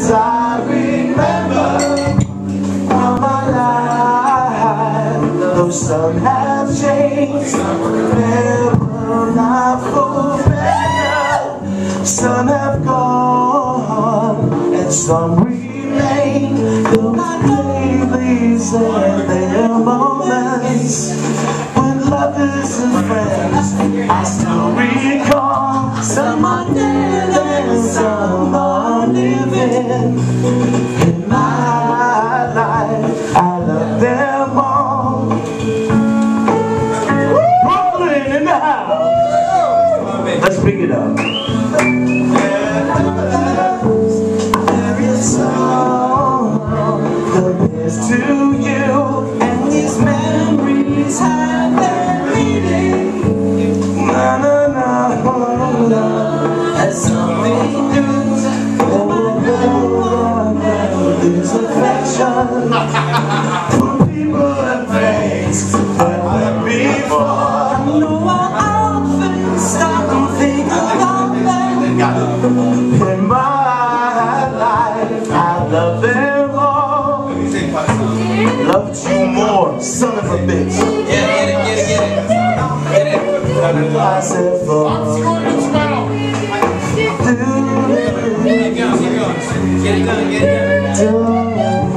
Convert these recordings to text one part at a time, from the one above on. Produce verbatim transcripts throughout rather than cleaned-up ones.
as I remember all my life. Though some have changed, never not for better. Some have gone and some remain. Those dailies and their moments with lovers and friends I still recall. Some are dead and some are living. In my life I love them all. Brooklyn in the house. Let's pick it up. There is song compares to you, and these memories have their meaning. Na na na na, as something new. Oh, there's affection for people and things that went before. No, I often stop and think about them. In my life, I love them all. Loved you more, son of a bitch. Get it, get it, get it, get it. Get it. I said for Keep going, keep going. Get it done, get it done.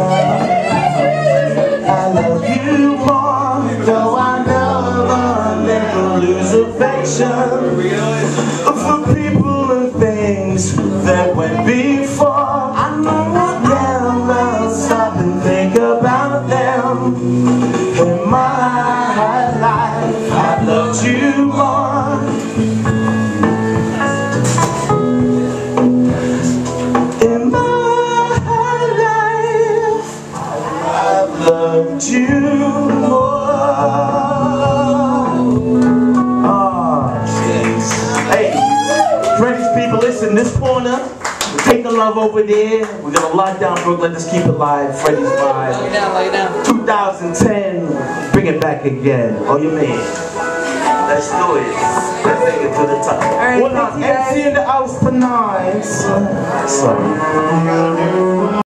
I love you more, though I never, never lose affection for people and things that went before. I know I never stop and think about them. In my life, I loved you more. In my life, I've loved you more. Oh, yes. Hey, Freddy's people, listen, this corner, take the love over there. We're gonna lock down Brooklyn, let's keep it live. Freddy's vibe. Lay down, lay down. twenty ten, bring it back again. Oh, you mean? Let's do it. Let's take it to the top. Alright, Well, now, thank you, M C in the house for nine. Sorry.